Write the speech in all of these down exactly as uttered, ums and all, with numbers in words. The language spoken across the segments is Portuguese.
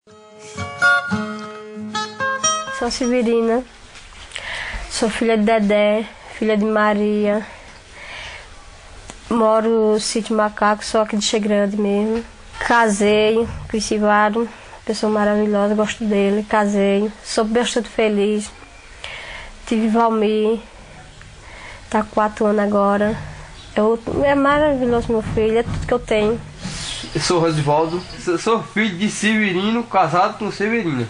Sou Severina, sou filha de Dedé, filha de Maria. Moro no sítio Macaco, sou aqui de Xegrande mesmo. Casei com esse Varo, pessoa maravilhosa, gosto dele. Casei, sou bastante feliz. Tive Valmir, tá com quatro anos agora. É, é maravilhoso meu filho, é tudo que eu tenho. Eu sou Rosivaldo, sou filho de Severino, casado com Severina.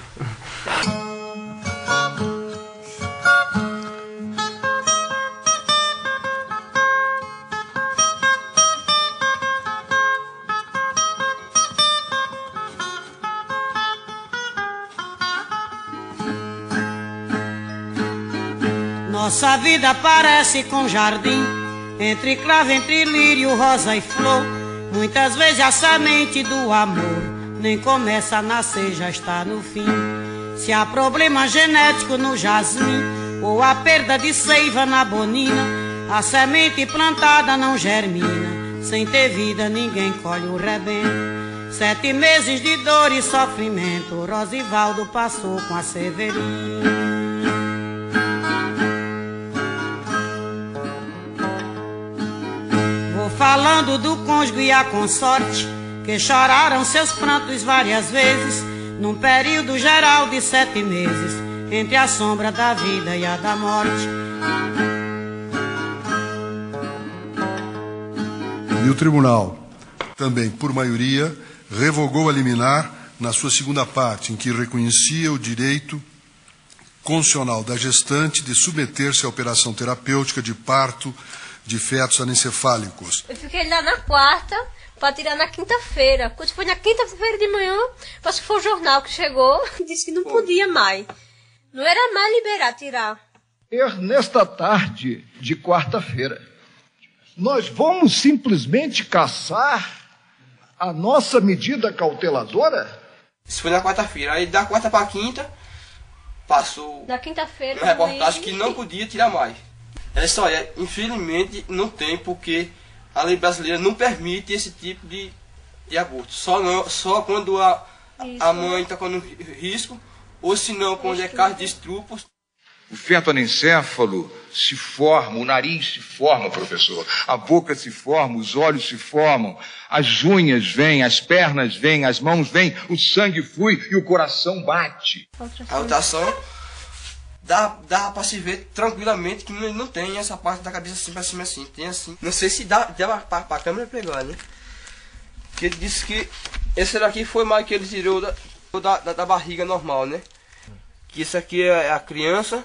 Nossa vida parece com jardim, entre cravo, entre lírio, rosa e flor. Muitas vezes a semente do amor nem começa a nascer, já está no fim. Se há problema genético no jasmim, ou a perda de seiva na bonina, a semente plantada não germina. Sem ter vida ninguém colhe o rebento. Sete meses de dor e sofrimento Rosivaldo passou com a Severina. Falando do cônjuge e a consorte, que choraram seus prantos várias vezes, num período geral de sete meses, entre a sombra da vida e a da morte. E o tribunal, também por maioria, revogou a liminar na sua segunda parte, em que reconhecia o direito constitucional da gestante de submeter-se à operação terapêutica de parto de fetos anencefálicos. Eu fiquei lá na quarta para tirar na quinta-feira. Quando foi na quinta-feira de manhã, acho que foi o jornal que chegou, disse que não podia mais. Não era mais liberar, tirar. Nesta tarde de quarta-feira, nós vamos simplesmente caçar a nossa medida cauteladora? Isso foi na quarta-feira. Aí da quarta para quinta, passou na quinta-feira uma reportagem que não podia tirar mais. É só, é, infelizmente não tem, porque a lei brasileira não permite esse tipo de, de aborto. Só, não, só quando a, a mãe está com risco, ou se não, quando é caso de estupros. O feto anencéfalo se forma, o nariz se forma, professor. A boca se forma, os olhos se formam, as unhas vêm, as pernas vêm, as mãos vêm, o sangue flui e o coração bate. A ultrassom dá, dá para se ver tranquilamente que não, não tem essa parte da cabeça assim para cima assim, tem assim. Não sei se dá, dá para a câmera pegar, né? Porque ele disse que esse daqui foi mais que ele tirou da, da, da, da barriga normal, né? Que isso aqui é a criança,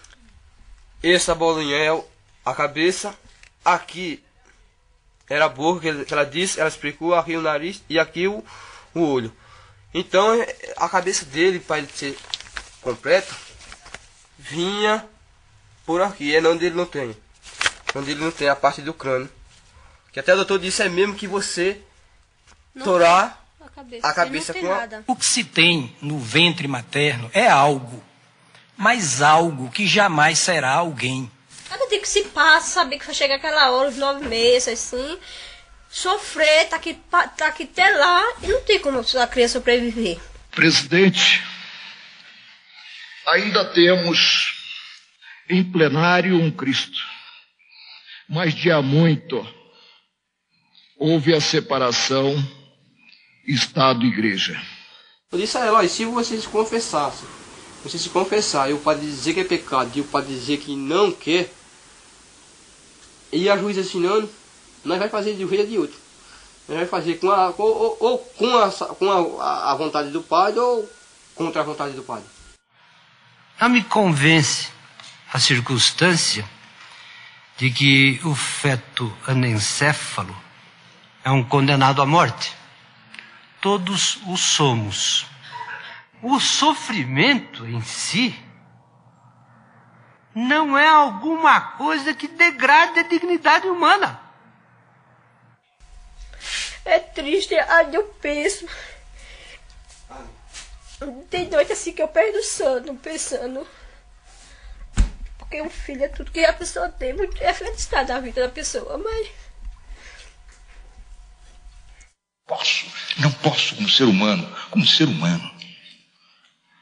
essa bolinha é a cabeça, aqui era a boca que, ele, que ela disse, ela explicou, aqui o nariz e aqui o, o olho. Então a cabeça dele, para ele ser completo, vinha por aqui, é onde ele não tem. Onde ele não tem a parte do crânio. Que até o doutor disse é mesmo que você não torar a cabeça, a cabeça com a... O que se tem no ventre materno é algo, mas algo que jamais será alguém. Cada dia que se passa, saber que vai chegar aquela hora, os nove meses, assim, sofrer, tá aqui, tá aqui até lá, e não tem como a criança sobreviver. Presidente, ainda temos em plenário um Cristo, mas de há muito houve a separação Estado e Igreja. Eu disse a ela, se vocês confessassem, você se confessar e o padre dizer que é pecado e o padre dizer que não quer, e a juíza assinando, nós vai fazer de um jeito ou de outro. Nós vai fazer com a, ou, ou, ou com, a, com a, a vontade do padre ou contra a vontade do padre. Não me convence a circunstância de que o feto anencéfalo é um condenado à morte. Todos o somos. O sofrimento em si não é alguma coisa que degrade a dignidade humana. É triste, aí eu penso. Tem noite assim que eu perdo o sono, pensando. Porque um filho é tudo que a pessoa tem, muito é felicidade da vida da pessoa, mas... Posso, não posso como ser humano, como ser humano,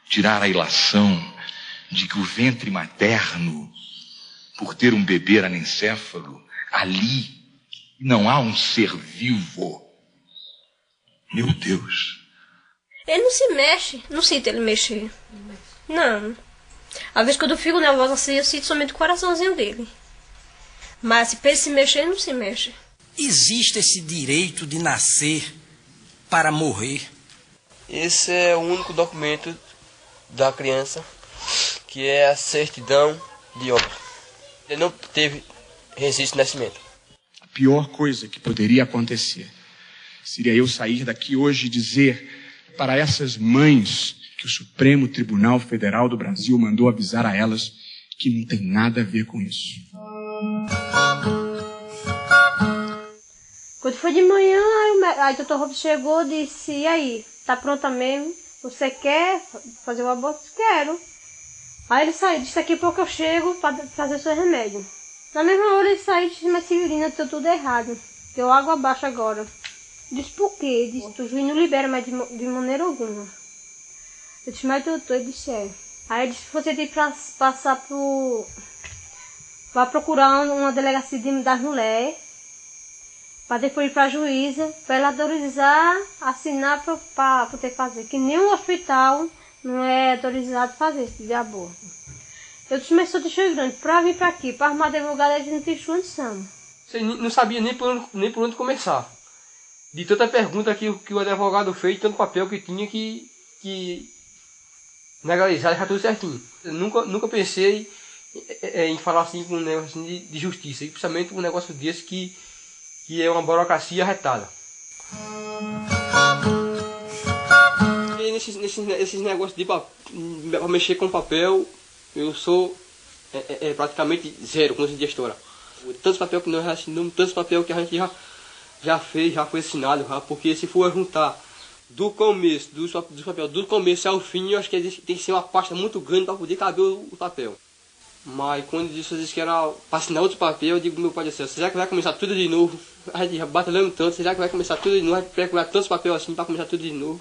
tirar a ilação de que o ventre materno, por ter um bebê anencéfalo, ali não há um ser vivo. Meu Deus. Ele não se mexe, não sinto ele mexer. Não. Às vezes quando eu fico nervosa assim, eu sinto somente o coraçãozinho dele. Mas se ele se mexer, ele não se mexe. Existe esse direito de nascer para morrer? Esse é o único documento da criança, que é a certidão de óbito. Ele não teve registro de nascimento. A pior coisa que poderia acontecer seria eu sair daqui hoje e dizer para essas mães que o Supremo Tribunal Federal do Brasil mandou avisar a elas que não tem nada a ver com isso. Quando foi de manhã, aí o, aí o doutor Robson chegou e disse, e aí, tá pronta mesmo? Você quer fazer o aborto? Quero. Aí ele saiu, disse, daqui a pouco eu chego para fazer o seu remédio. Na mesma hora ele saiu e disse, mas Severina, deu tudo errado. Deu água abaixo agora. Disse, por quê? Disse, o juiz não libera mais de, de maneira alguma. Eu disse, mas doutor, ele disse, é. Aí ele disse, você tem que passar por... Vai procurar uma delegacia de, das mulheres, para depois ir para a juíza, para ela autorizar, assinar para poder fazer. Que nenhum hospital não é autorizado a fazer esse tipo de aborto. Eu disse, mas sou de Rio Grande, para vir para aqui, para arrumar advogado, a gente não tem condição. Você não sabia nem por onde, nem por onde começar. De tanta pergunta que, que o advogado fez, tanto papel que tinha que, que legalizar e deixar tudo certinho. Eu nunca, nunca pensei em, em falar assim com um negócio de, de justiça, e principalmente um negócio desse que, que é uma burocracia arretada. E nesses, nesses, esses negócios de para mexer com papel, eu sou é, é, é praticamente zero com esse gestora. Tantos papel que nós já assinamos, tantos papel que a gente já, já fez, já foi assinado, já, porque se for juntar do começo, do, do papel, do começo ao fim, eu acho que tem que ser uma pasta muito grande para poder caber o, o papel. Mas quando disse, disse que era para assinar outro papel, eu digo, meu pai do céu, será que vai começar tudo de novo? A gente já batalhando tanto, será que vai começar tudo de novo? Vai procurar tantos papel assim para começar tudo de novo?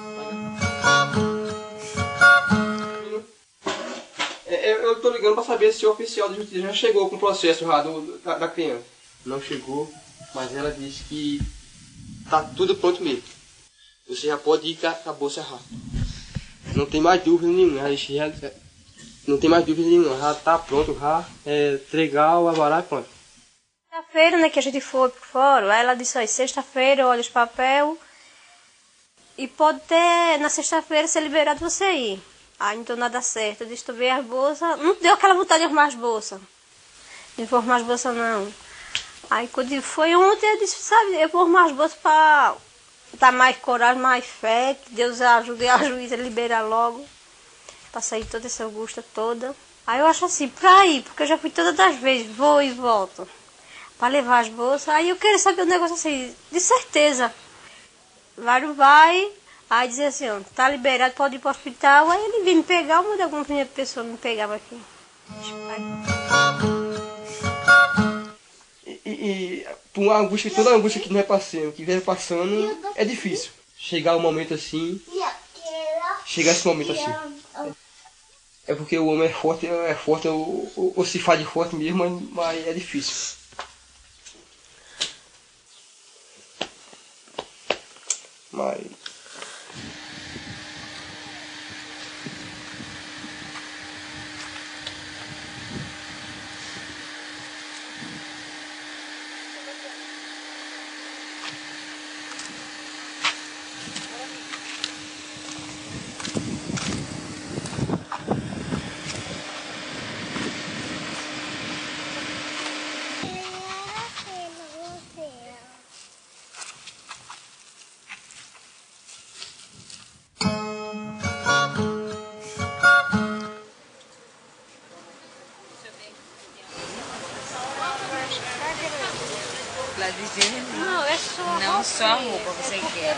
Eu estou ligando para saber se o oficial de justiça já chegou com o processo já do, da, da criança. Não chegou, mas ela disse que tá tudo pronto mesmo. Você já pode ir com a, com a bolsa rápida. Não tem mais dúvida nenhuma. Já, já, não tem mais dúvida nenhuma. Já tá pronto, já é, entregar o alvará e pronto. Sexta-feira, né, que a gente foi por fora, aí ela disse, aí, sexta-feira, olha os papel e pode ter, na sexta-feira, ser liberado você ir. Aí não deu nada certo. Eu disse, tu vê as bolsas. Não deu aquela vontade de arrumar as bolsas. Não vou arrumar as bolsas, não. Aí quando foi ontem, eu disse, sabe, eu vou arrumar as bolsas para dar mais coragem, mais fé, que Deus ajude a juíza a liberar logo. Para sair toda essa angústia toda. Aí eu acho assim, pra ir, porque eu já fui todas as vezes, vou e volto. Para levar as bolsas. Aí eu quero saber um negócio assim, de certeza. Vário vai... Aí dizia assim, ó, tá liberado, pode ir para o hospital. Aí ele vinha me pegar, uma de alguma pessoa me pegava aqui. E, e, e por uma angústia, toda a angústia que nós passamos, que vem passando, é difícil. Chegar um momento assim, chegar esse momento assim. É porque o homem é forte, é forte, ou, ou, ou se faz de forte mesmo, mas é difícil. Mas... Não, é só a Não, só a roupa você quer.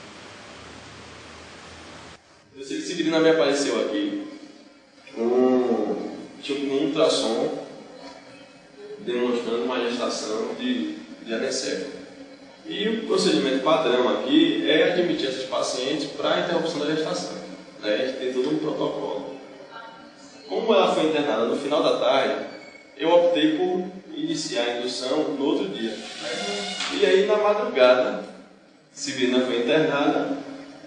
Eu sei que Severina me apareceu aqui. Hum. ultrassom demonstrando uma gestação de, de anencefalo. E o procedimento padrão aqui é admitir esses pacientes para a interrupção da gestação. Né? A gente tem todo um protocolo. Como ela foi internada no final da tarde, eu optei por iniciar a indução no outro dia. Né? E aí, na madrugada, Severina foi internada,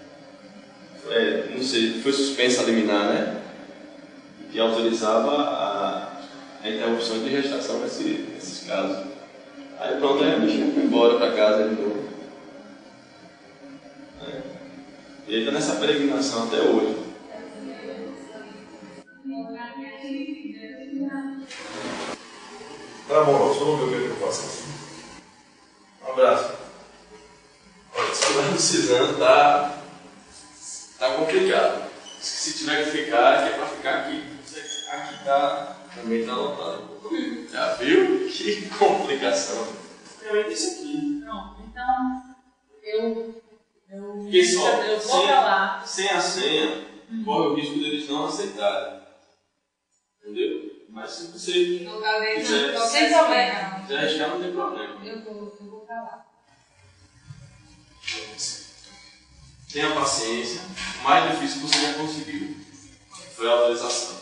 é, não sei, foi suspensa a liminar, né? Que autorizava a, a interrupção de gestação nesse, nesses casos. Aí pronto, aí a bichinha foi embora para casa de novo. É. E ele está nessa peregrinação até hoje. Tá bom, nós vamos ver o que eu faço assim. Um abraço. Olha, se estiver precisando, tá, tá complicado. Se tiver que ficar, é para ficar aqui. Aqui tá, também tá lotado. Já viu? Que complicação. Eu disse aqui. Não, então eu. Eu, Porque só, eu vou sem, pra lá. sem a senha, hum. corre o risco deles não aceitarem. Entendeu? Mas se você não, talvez, quiser, não, sem problema. quiser arriscar, não tem problema. Eu vou, eu vou pra lá. Tenha paciência. O mais difícil você já conseguiu. Foi a autorização.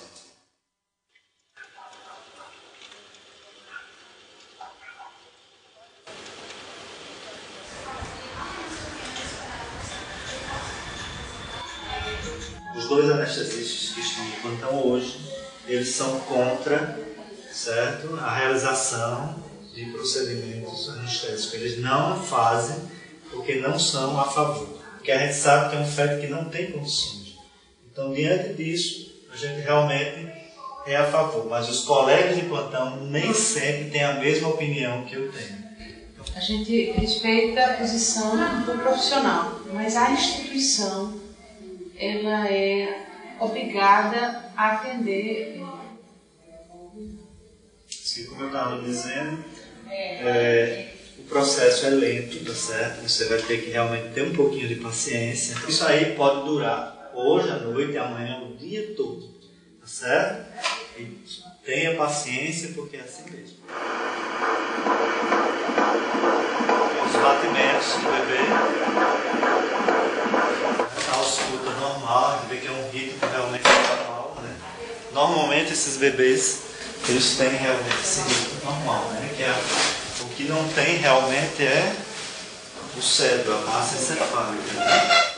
Os dois anestesistas que estão no plantão hoje, eles são contra, certo, a realização de procedimentos anestésicos. Eles não fazem porque não são a favor. Porque a gente sabe que é um feto que não tem condições. Então, diante disso, a gente realmente é a favor. Mas os colegas de plantão nem sempre têm a mesma opinião que eu tenho. A gente respeita a posição do profissional, mas a instituição ela é obrigada a atender. Sim, como eu estava dizendo, é, o processo é lento, tá certo? Você vai ter que realmente ter um pouquinho de paciência. Isso aí pode durar hoje à noite, amanhã, o dia todo, tá certo? E tenha paciência, porque é assim mesmo. Os batimentos do bebê. A ausculta normal, a gente vê que é um ritmo realmente normal, né? Normalmente esses bebês, eles têm realmente esse ritmo normal, né? Que é, o que não tem realmente é o cérebro, a massa encefálica.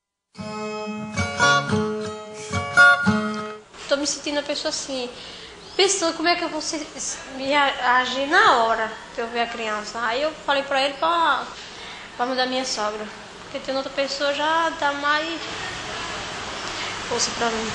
Estou me sentindo uma pessoa assim, pensando como é que eu vou se, me agir na hora que eu ver a criança. Aí eu falei para ele para mudar minha sogra. Porque tem outra pessoa já dá mais força pra mim.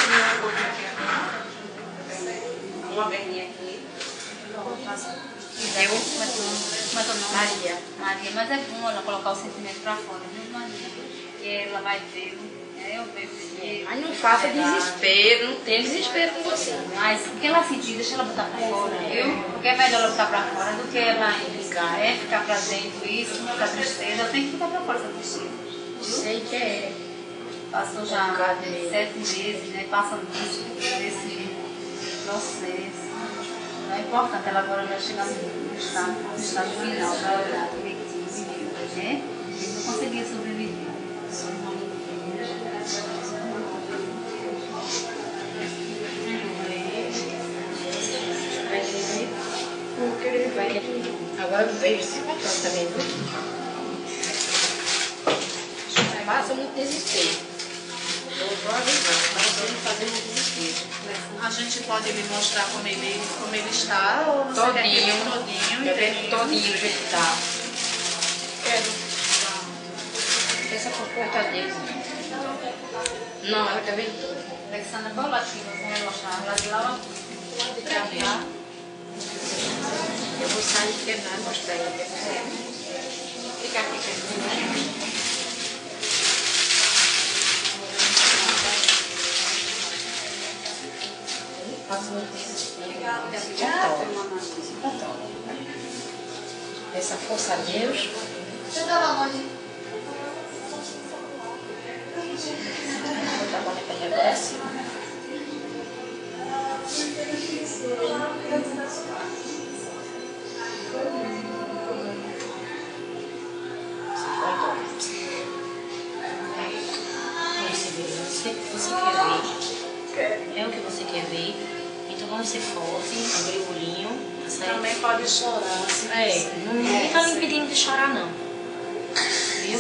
Uma perninha aqui. Eu? Como é teu nome? Maria. Maria, mas é bom ela colocar o sentimento pra fora, viu, Maria? E ela vai ver, é, eu vejo. Mas não faça desespero, não tem desespero com você. Mas o que ela sentir, deixa ela botar pra fora, viu? Porque é melhor ela botar pra fora do que ela ficar, é, ficar pra dentro, isso, muita tristeza. Ela tem que botar pra fora essa tristeza. Eu sei que é. Passou já sete meses, né? Passando isso, nesse processo. Não é importante, ela agora vai chegar no estado, no estado final, vai olhar direitinho, né? Ele não conseguia sobreviver. Agora eu vejo esse patrão também, viu? Passa muito desespero. Eu vou avisando, mas ele fazer muito desespero. A gente pode lhe mostrar como ele, como ele está, ou você Todinho. quer que ele todinho? Eu vejo todinho do jeito que tá. Quero. Essa comporta dele. Não, ela quer ver tudo. Alexandra, qual latido você vai mostrar? Lá de lá ou pra cá? Eu vou sair de quebrar e mostrar ele. Fica aqui quietinho. Passa muito desespero. Essa força a Deus. Vou botar a mão para ele agora assim. Você, você quer ver? É o que você quer ver. Então vamos ser fortes, abrir o olhinho. Também pode chorar. Se é, não, ninguém está lhe impedindo de chorar, não. Viu?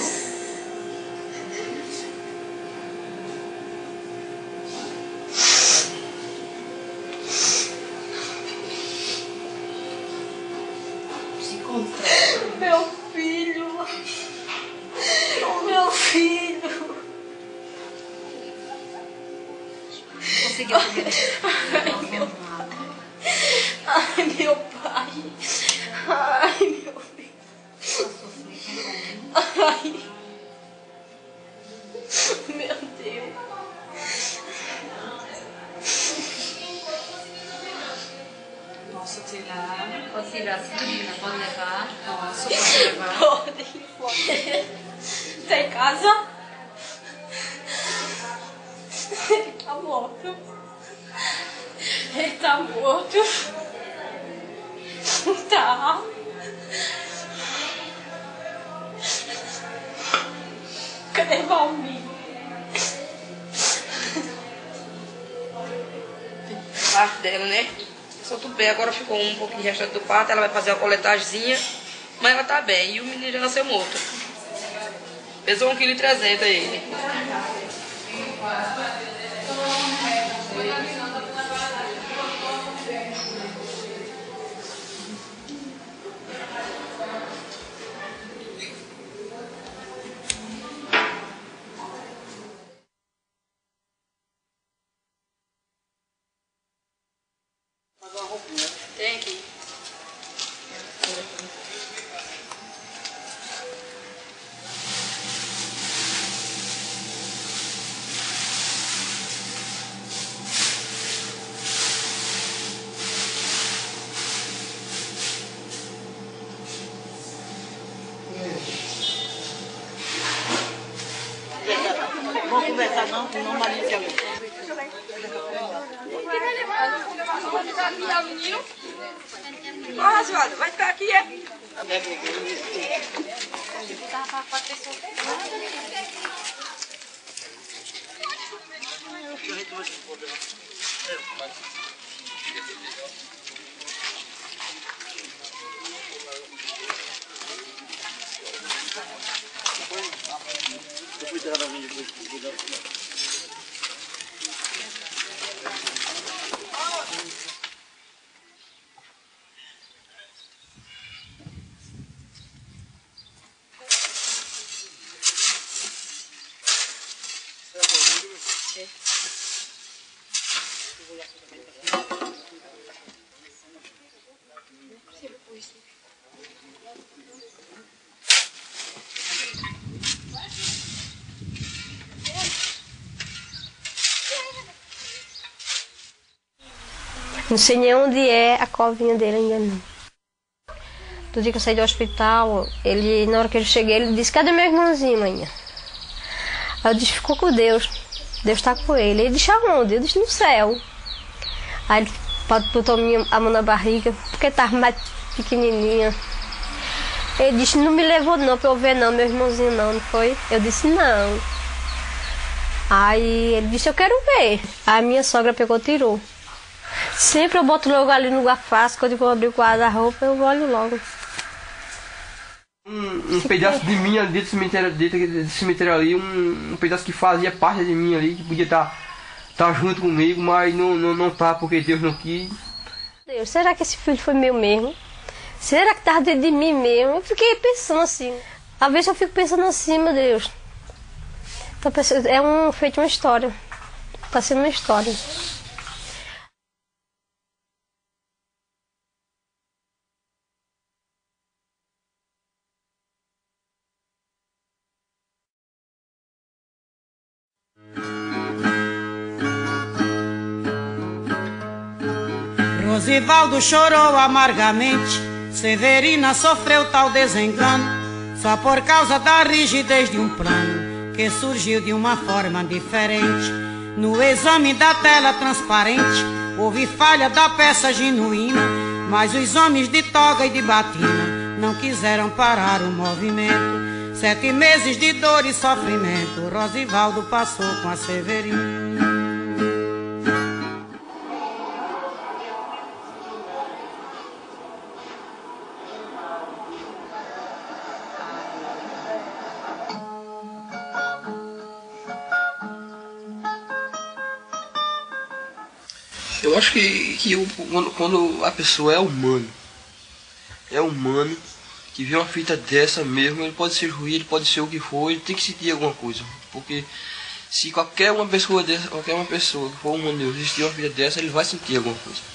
Se controla. Meu filho. Meu filho. Conseguiu ver? Ai, meu pai. Ai, meu pai. Ai, meu filho. Ai. Meu Deus. Posso tirar? Pode tirar sim, menina, pode levar. Posso, pode levar? Pode, pode. Tá em casa? Ele tá morto. Ele tá morto. Tá. Cadê Valmir? Parte dela, né? Só tudo bem, agora ficou um pouquinho de restante do parto, ela vai fazer uma coletagemzinha, mas ela tá bem. E o menino já nasceu morto. Pesou um vírgula trezentos quilos ele. Tem aqui. Vamos conversar não, com o nome ali de alguém. Ó, Rasuado, vai ficar aqui, é? Eu fui tirar da minha depois. Não sei nem onde é a covinha dele ainda não. Do dia que eu saí do hospital, ele, na hora que eu cheguei, ele disse, cadê meu irmãozinho, mãe? Aí eu disse, ficou com Deus. Deus está com ele. Ele disse, aonde? Eu disse, no céu. Aí ele botou a mão na barriga, porque estava mais pequenininha. Ele disse, não me levou não para eu ver não, meu irmãozinho não, não foi? Eu disse, não. Aí ele disse, eu quero ver. Aí a minha sogra pegou e tirou. Sempre eu boto logo ali no lugar fácil, quando eu vou abrir o guarda-roupa, eu olho logo. Um, um pedaço de mim ali dentro do cemitério, dentro do cemitério ali, um, um pedaço que fazia parte de mim ali, que podia estar tá, tá junto comigo, mas não, não, não tá porque Deus não quis. Deus, será que esse filho foi meu mesmo? Será que estava dentro de mim mesmo? Eu fiquei pensando assim. Às vezes eu fico pensando assim, meu Deus. Tô pensando, é um, feito uma história. Está sendo uma história. Rosivaldo chorou amargamente, Severina sofreu tal desengano, só por causa da rigidez de um plano que surgiu de uma forma diferente. No exame da tela transparente, houve falha da peça genuína, mas os homens de toga e de batina não quiseram parar o movimento. Sete meses de dor e sofrimento Rosivaldo passou com a Severina. Eu acho que, que eu, quando, quando a pessoa é humano, é humano, que vê uma fita dessa mesmo, ele pode ser ruim, ele pode ser o que for, ele tem que sentir alguma coisa. Porque se qualquer uma pessoa dessa, qualquer uma pessoa que for humano, existir uma fita dessa, ele vai sentir alguma coisa.